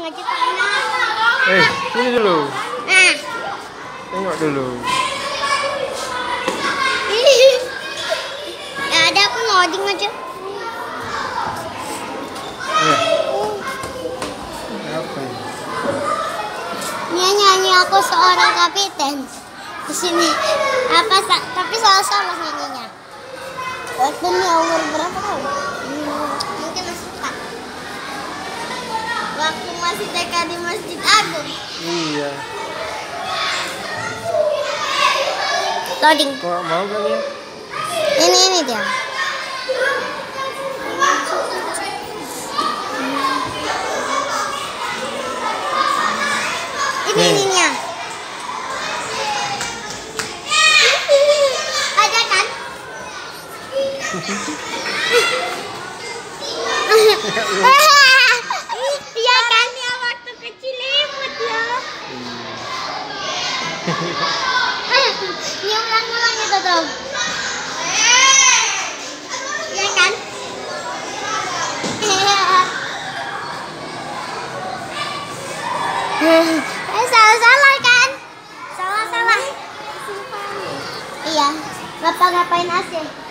aja tangan. Sini dulu. Nah. Tengok dulu. Ya ada aku ngoding aja. Apa ini? Nyanyi aku seorang kapiten. Di sini tapi salah nyanyinya. Waktu ini umur berapa tahun? Mungkin masih 4. Waktu masih TK di Masjid Agung. Iya. Loading. Kok mau kalian? Ini dia. Ininya. Ada kan? Iya kan? Ya waktu kecil imut ya. Ini ulang-ulang gitu tuh. Iya kan? Salah kan? Salah. Iya. Bapak ngapain AC?